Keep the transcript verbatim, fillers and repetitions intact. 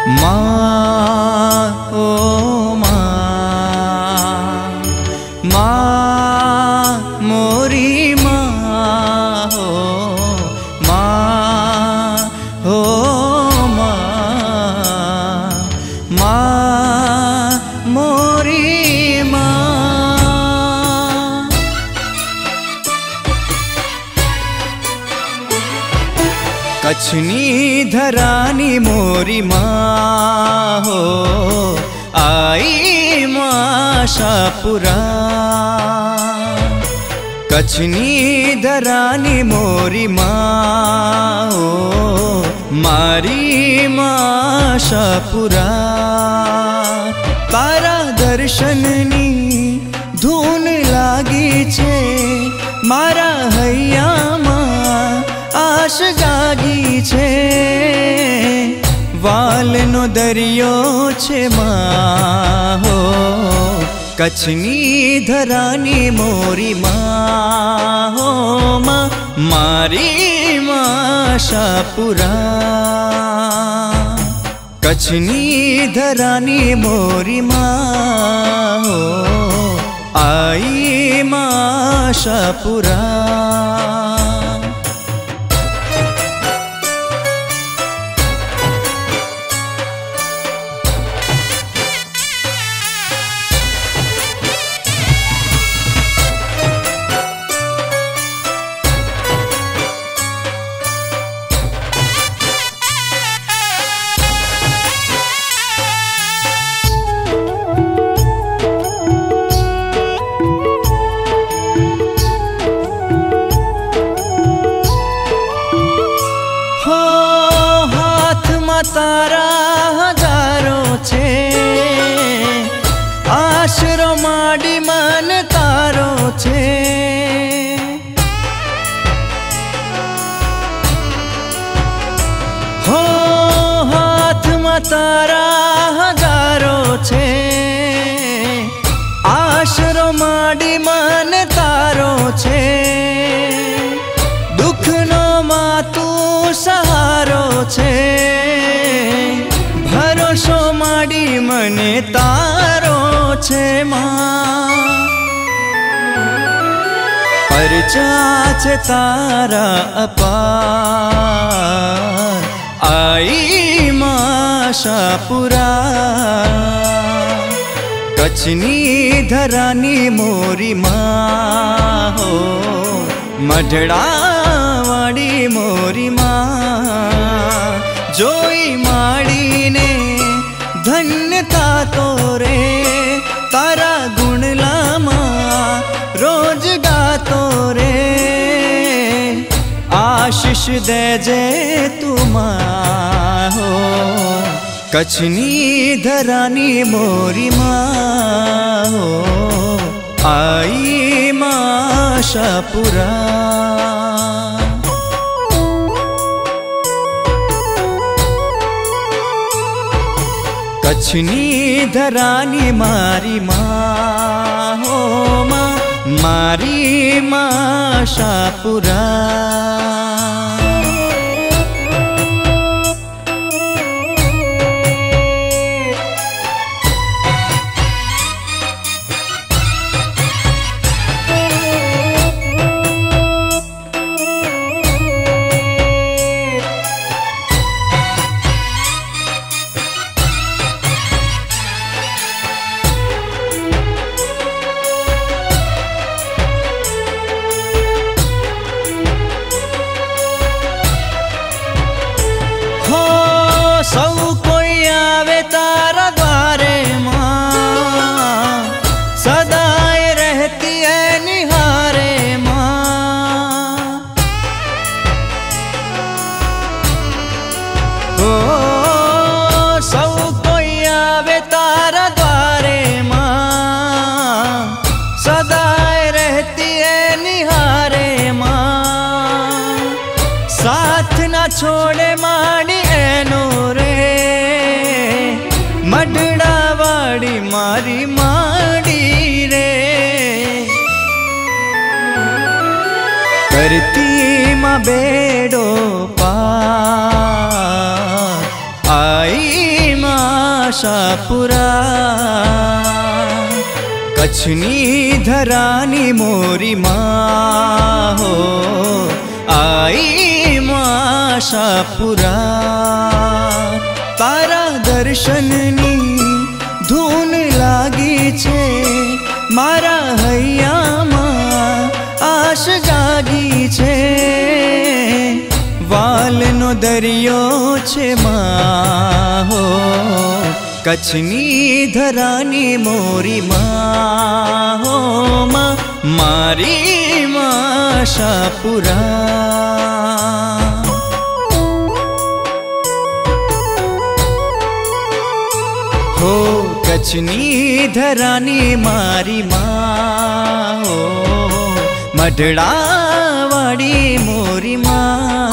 माँ ओ माँ, माँ मोरी माँ हो, माँ हो माँ, माँ मोरी माँ। कछनी धरानी मोरी माँ हो, आई माँ शाहपुरा। कछनी धरानी मोरी माँ हो, मारी माँ शाहपुरा। तारा दर्शननी धून लागी छे, मारा हैयाમાં आश जागी छे। वालनो दरियो छे माँ हो, कच्छनी धरानी मोरी माँ हो, माँ मारी माँ शाहपुरा। कच्छनी धरानी मोरी माँ हो, आई माँ शाहपुरा। तारा हजारों छे, आशरो माडी मन तारो छे। हो हाथ में तारा हजारों छे, आशरो माडी मन तारो छे। दुख नो मातू सहारो छे, भरोसो माडी मने तारो छे माँ। परचा छे तारा अपार, आई माँ शाहपुरा। कच्छनी धरानी मोरी माँ हो, मढड़ा वाड़ी मोरी माँ। जोई माड़ी ने धन्यता तोरे, तारा गुण लामा रोज गातो रे। आशीष दे जे तू माँ हो, कच्छनी धरानी मोरी माँ हो, आई माँ शाहपुरा। कच्छनी धरानी मारी माँ हो, माँ मारी माँ शाहपुरा। सौ कोई आवे तारा द्वारे माँ, सदाए रहती है निहारे माँ। ओ सौ कोई आवे तारा द्वारे माँ, सदाए रहती है निहारे माँ। साथ ना छोड़े माड़ी एनो मढड़ा वाड़ी मारी माड़ी रे। करती माँ बेड़ो पार, आई माँ આશાપુરા કચ્છની ધરાની મોરી માં હો આઈ માં આશાપુરા તારા દર્શનની ધૂન લાગી છે મારા હૈયામાં આશ જાગી છે વાલનો દરિયો છે માં હો કચ્છની ધરાની મોરી માં હો માં મારી માં આશાપુરા હો કચ્છની ધરાની મારી માં હો મઢડા વાળી મોરી માં